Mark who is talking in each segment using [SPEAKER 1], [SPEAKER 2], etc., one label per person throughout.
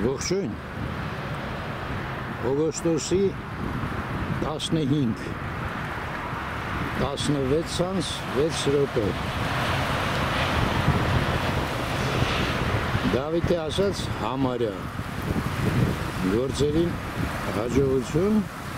[SPEAKER 1] Ողջույն, օգոստոսի 15, 16:06 Դավիթի ասաց համարյա, գործերին հաջողություն,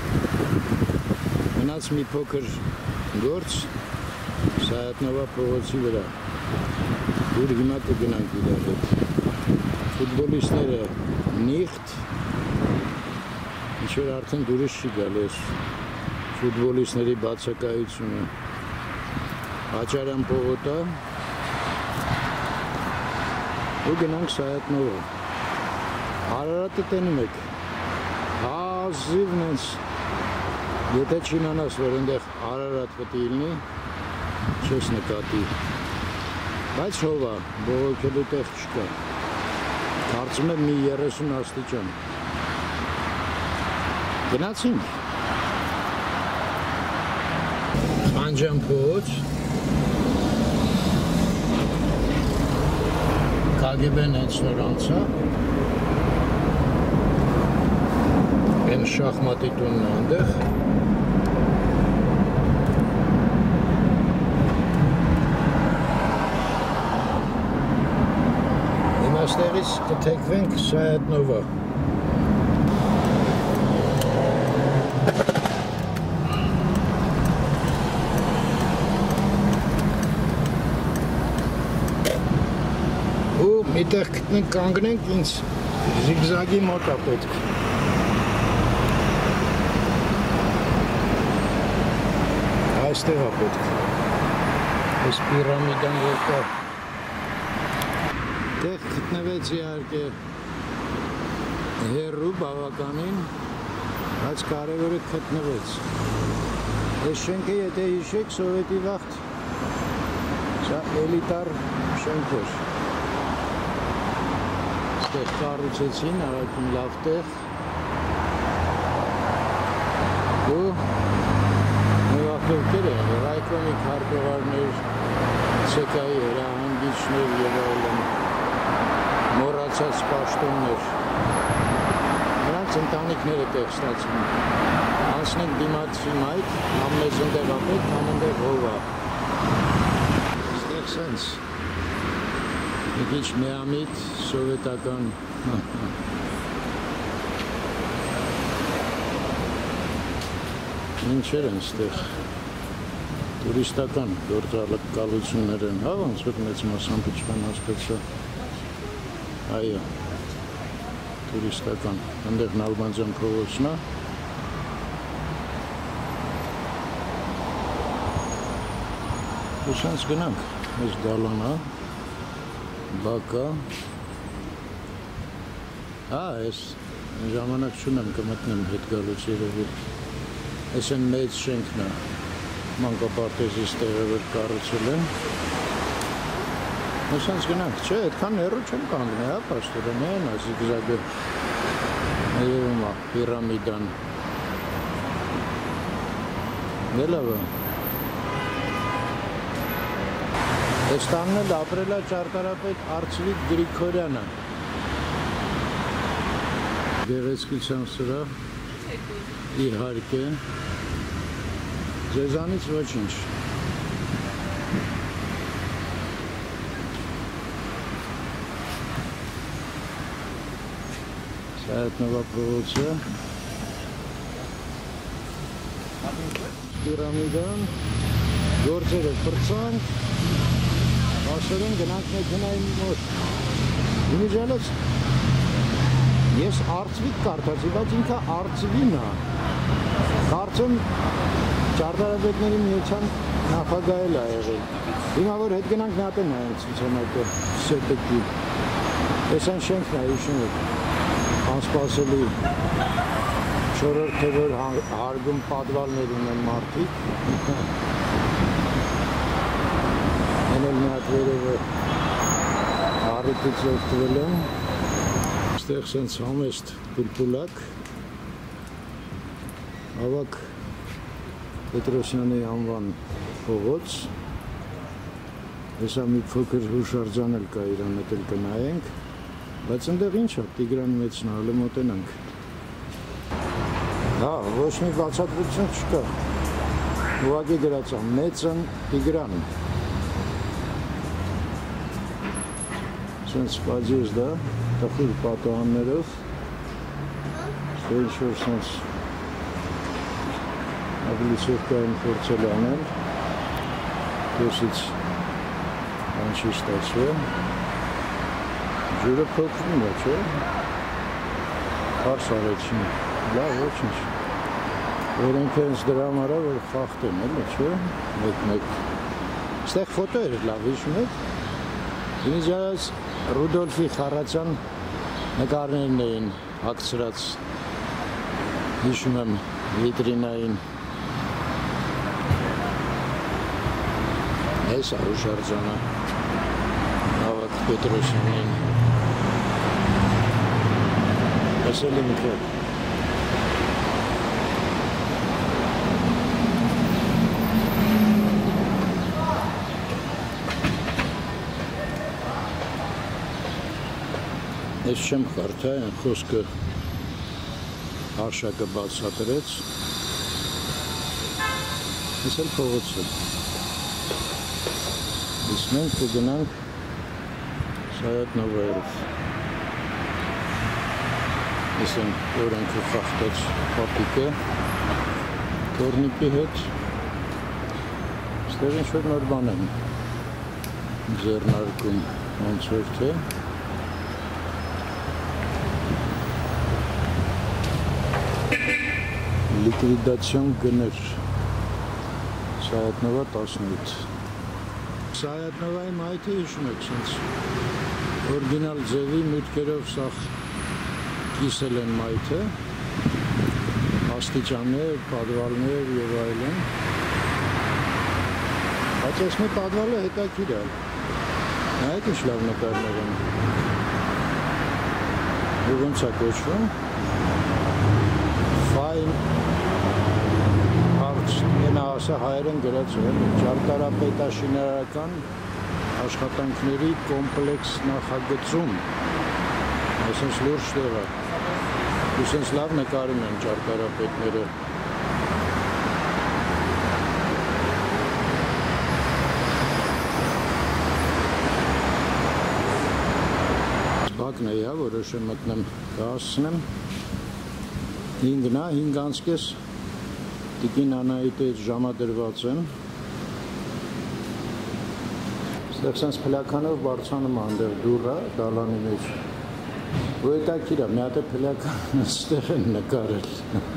[SPEAKER 1] մնաց մի փոքր գործ Սայաթնովա փողոցի վրա, ուր հիմա կգնանք իրար հետ։ Ֆուտբոլիստները նիղթ, ինչ-որ արդեն դուրս չի գալիս ֆուտբոլիստների բացակայությունը, Աճարյան պողոտա ու գնանք Սայաթնովա։ Արարատը տենում եք, հազիվ նենց, եթե չիմանաս, որ ընդեղ Արարատ պետք է լինի, չես նկատի, բայց հովա, բողոքելու տեղ չկա, կարծում եմ մի 30 աստիճան։ Գնացինք Խանջյան փողոց, KGB-ն հենց նոր անցա, են շախմատի տունն է այնտեղ, Այստեղից կթեքվենք Սայաթնովա։ Ու միտեղ կանգնենք, ինձ զիգզագի մոտ է պետք։ Այստեղ է պետք։ Այս պիրամիդան որ կա։ Տեղ գտնվեց իհարկե հեռու բավականին, բայց կարևորը գտնվեց։ Այս շենքը եթե հիշեք սովետի վաղտ, սա էլիտար շենք էր։ Ստեղ կառուցեցին, արագին լավ տեղ։ Ու մի վաղտովքեր են, ռայկոմի քարտուղարներ, ցեկայի հրահանգիչներ և այլն։ Մոռացած պաշտոններ, նրանց ընտանիքները տեղ ստացվում, անցնենք դիմացի մայթ, ամենեզ ընդեղ ապետ, ամենեղ հովա։ Ստեղ սենց, մի քիչ միամիտ, սովետական, ինչեր են ստեղ, տուրիստական գործակալություններ են, հա, ոնց որ մեծ մասամբ չկան հասկացա։ Այո, տուրիստական, ընդեղ Նալբանդյան փողոցն է։ Ու սենց գնանք, այս դալան է, բակ է։ Այս ժամանակ չունեմ կմտնեմ հետ գալուց երևի։ Այս են մեծ շենքն է, մանկապարտեզի ստեղը որ կառուցել են։ Նսանց գնանք, չէ, այդքան հեռու չեմ կանգնի, հա, պաշտորեն են, զիգզագը երևում է, պիրամիդան։ Լավ է։ Այս տանն էլ ապրել է ճարտարապետ Արծվիկ Գրիգորյանը։ Գեղեցկության սրահ, իհարկե, ձեզանից ոչինչ։ Սայաթնովա փողոցը, պիրամիդան, գործերը պրծանք, ասորեն գնանք մեքենայի մոտ։ Իմիջալոց, ես Արծվիկ կարդացի, բայց ինքը Արծվին է։ Կարծեմ ճարտարապետների միության նախագահել է եղել։ Հիմա որ հետ գնանք նա տեն այն ցուցանակը սեպեկի։ Այս այն շենքն է, հիշում եք։ Անսպասելի 4-րդ թևոր հարգում պատվալներ ունեն մարդիկ։ Են էլ մի հատ վերևը առիթից օգտվել են։ Այստեղ սենց համեստ պուլպուլակ։ Ավակ Պետրոսյանի անվան փողոց։ Հեսա մի փոքր հուշարձան էլ կա իրան, էդ էլ կնայենք։ Բայց ընդեղ ինչ է, Տիգրան մեծն է, հələ մոտենանք։ Հա, ոչ մի բացատրություն չկա։ Ուղղակի գրած է մեծն Տիգրան։ Սենց պաջեզ դա, տխուր պատոհաններով։ Ինչ-որ սենց ավելի ցուրկային փորձել անել։ Դեսից անչի ստացվում։ Ջուրը փոքրում է, չէ՞։ Հարս արեցին։ Լավ, ոչինչ։ Որոնք հենց դրա համար է, որ խախտեն, էլի, չէ՞։ Մեկ-մեկ։ Ստեղ ֆոտո էր լավ, հիշում եք։ Ինձ Ռուդոլֆի Խառատյան նկարներն էին հագցրած, հիշում եմ, վիտրինային։ Այս է հուշարձանը, Ավագ Պետրոսյանին։ Ասել ինքը։ Ես չեմ կարդա, այն խոսքը Արշակը բացատրեց, ես էլ փողոցը։ Իսկ մենք կգնանք Սայաթ-Նովայով։ Ես եմ օրենքը խախտեց պապիկը, թորնիկի հետ, ստեղ ինչ-որ նոր բան եմ ձեռնարկում, ոնց որ թե։ Լիկվիդացիոն գներ, Սայաթ-Նովա 18։ Սայաթ-Նովայի մայթի հիշում եք, սենց օրգինալ ձևի մուտքերով սաղ կիսել են մայթը, աստիճաններ, պատվալներ և այլն։ Բայց ես մի պատվալը հետաքրքիր է, նայեք ինչ լավ նկարներ են։ Ու ոնց է կոչվում։ Fine Arts ասա հայերեն գրած է, ճարտարապետաշինարարական աշխատանքների կոմպլեքս նախագծում, այսինքն լուրջ տեղ է, այսինքն լավ նկարում են ճարտարապետները։ Բակն է, որոշեմ մտնեմ կհասցնեմ, 5-ն է, 5 անցկես Տիկին Անահիտի հետ ժամադրված եմ։ Ստեղ սենց փլականով բարձանում անդեղ դուռը, դալանի մեջ։ Ու հետաքրքիր է, մի հատ է փլականը ստեղ են նկարել։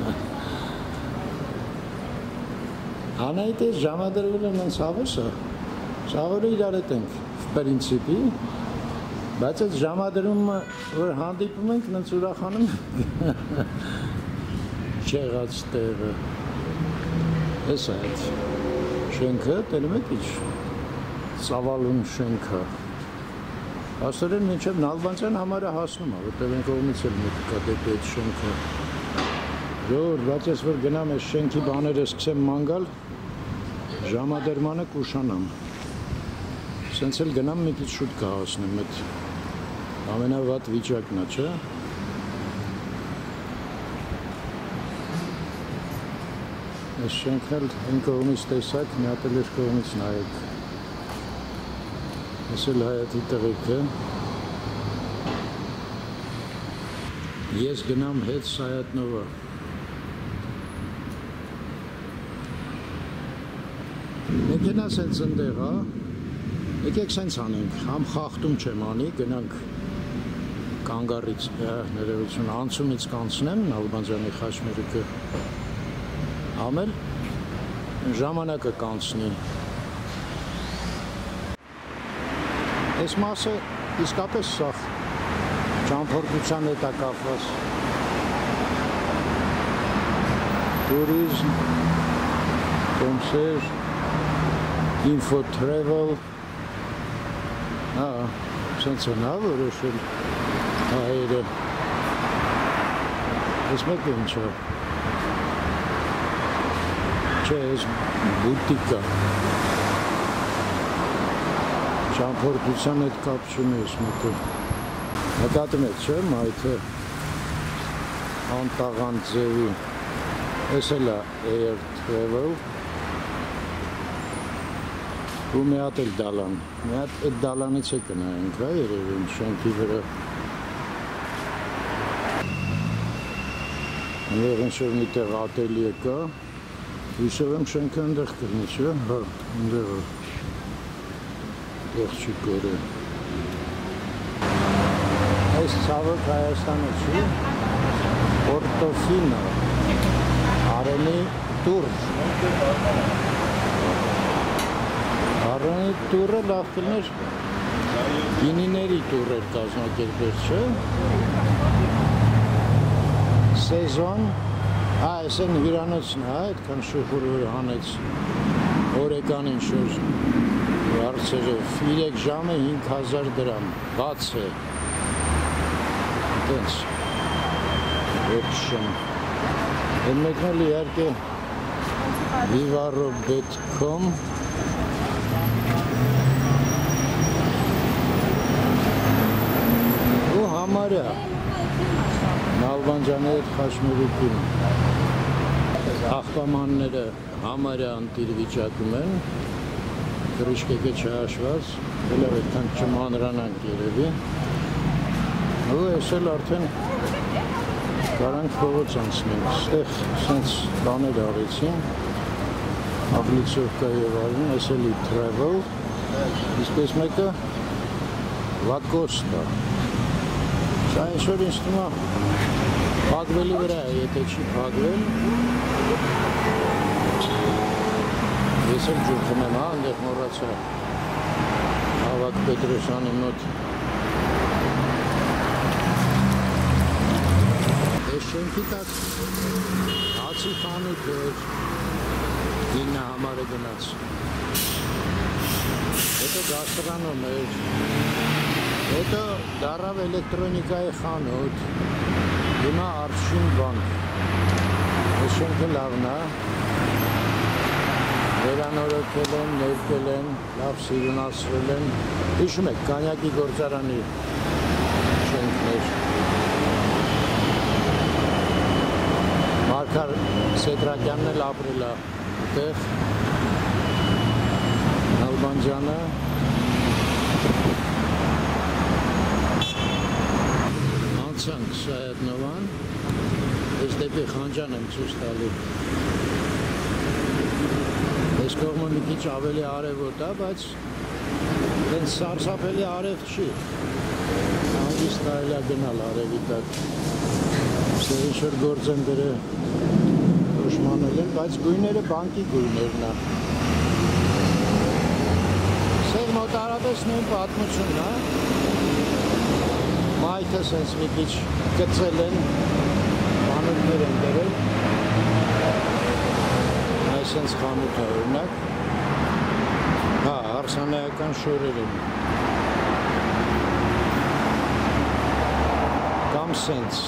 [SPEAKER 1] Անահիտի հետ ժամադրվել եմ հենց հավես է։ Շաղորը իրար հետ ենք, պրինցիպի, բայց այդ ժամադրումը, որ հանդիպում ենք, նենց ուրախանում չեղած տեղը։ Ես այդ շենքը, տենում եք ինչ, ծավալուն շենքը, աստորեն մինչև Նալբանդյան համարը հասնում է, որտև են կողմից էլ մուտք կա դեպի այդ շենքը։ Ժողովուրդ, բայց ես որ գնամ այս շենքի բաները սկսեմ մանգալ, ժամադրմանը կուշանամ։ Սենց էլ գնամ մի քիչ շուտ կհասնեմ, այդ ամենավատ վիճակն է, չէ՞։ Այս շենքն էլ այն կողմից տեսակ, մի հատ էլ այս կողմից նայեք։ Ես էլ Հայատի տղեկը։ Ես գնամ հետ Սայաթ-Նովա։ Մեքենաս հենց ընդեղ, հա։ Եկեք սենց անենք, համ խախտում չեմ անի, գնանք կանգառից, ներողություն, անցումից կանցնեմ, Նալբանդյանի խաչմերուկը։ Ամել ժամանակը կանցնի։ Այս մասը իսկապես սաղ ճամփորդության հետ է կապված։ Տուրիզմ, կոնսեր, ինֆոթրևել, սենց են որոշել հայերը։ Ես մեկը ինչ է։ Չէ, ես բուտիկա, ճամփորդության հետ կապ չունի ես մեկը։ Նկատում եք, չէ՞, մայթը անտաղան ձևի, ես էլ է Air Travel, ու մի հատ էլ դալան, մի հատ այդ դալանից է կնայենք, հա, երևին շենքի վրա։ Այնտեղ ինչ-որ մի տեղ ատելիե կա, հույսով եմ շենքը այնտեղ կլինի, չէ՞, հա, այնտեղ է, տեղ չի կորը։ Այս ցավոք Հայաստանը չի, Պորտոֆինո, Արենի տուր։ Արենի տուրը լավ կլներ գինիների տուր էր կազմակերպել, չէ՞։ Սեզոն, այս են հյուրանոցն է, այդքան շուխուր հանեց օրեկան ինչ-որ հարցերով, 3 ժամը 5000 դրամ, բաց է, այդենց, option, են մեկնել իհարկե vivarobet.com ու համարյա Նալբանդյանի հետ խաչմերուկին աղբամանները համարյա անտիր վիճակում են, կրիշկեկը չհաշված, ելավ այդքան չմանրանանք երևի, ու ես էլ արդեն կարանք փողոց անցնենք, ստեղ սենց բաներ արեցին, աղլիցովկա և արին, ես էլի travel, իսպես մեկը Lacosta, սա ինչ-որ ինձ թվում է փակվելի վրա է, եթե չի փակվել, ես էլ ջուր խմեմ, հա, այնտեղ մոռացա Հավաք Պետրոսյանի մոտ այս շենքի տակ հացի խանութ էր, 9 համարը գնաց, հետո գաստրոնում էր, հետո դառավ էլեկտրոնիկայի խանութ, հիմա Արշին բանկ, այս շենքը լավն է, վերանորոգել են, ներկել են, լավ սիրունացրել են, հիշում եք կանյակի գործարանի շենքներ, Մարգար Սեդրակյանն էլ ապրել է այդտեղ, Նալբանդյանը, անցանք Սայաթնովան, ես դեպի Խանջան եմ ցույց տալու, այս կողմը մի քիչ ավելի արևոտ է, բայց դենց սարսափելի արև չի, հանգիստ կարելի է գնալ արևի տակ, ստեղ ինչ-որ գործ են դրել ուշմանել են, բայց գույները բանկի գույներն է, ստեղ մոտարապես նույն պատմությունն է, մայթը սենց մի քիչ գծել են, բանուկներ են դրել, այս սենց խանութ է օրինակ, հա, հարսանայական շորեր են, կամ սենց,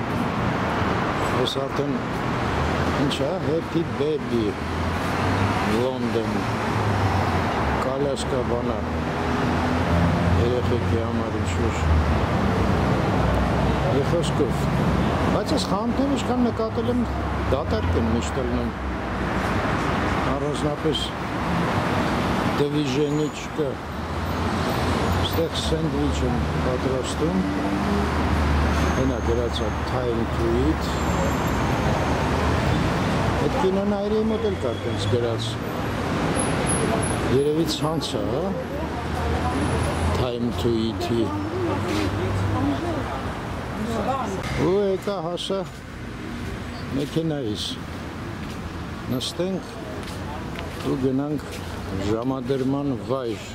[SPEAKER 1] ես արդեն, ինչ է, Happy Baby, London, կալյասկա բանա, երեխեքի համար ինչ-որ, Եխոսկով, բայց ես խանութներ ինչքան նկատել եմ, դատարկ են միշտ ելնում, առանձնապես դվիժենի չկա, ստեղ սենդվիչ են պատրաստում, հենա գրած է time to eat, այդ կինոնայրի մոտ էլ կար տենց գրած, երևի ցանց է, հա, time to eat-ի, ու եկա հասա մեքենայիս, նստենք ու գնանք ժամադրման վայր,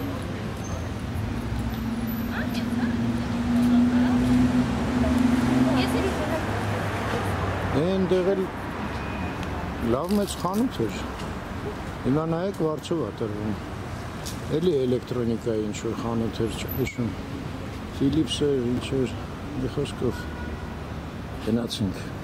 [SPEAKER 1] այնտեղ էլ լավ մեծ խանութ էր, հիմա նայեք վարձով է տրվում, էլի էլեկտրոնիկայի ինչ-որ խանութ էր, չհիշում, Philips էր, ինչ էր, մի խոսքով գնացինք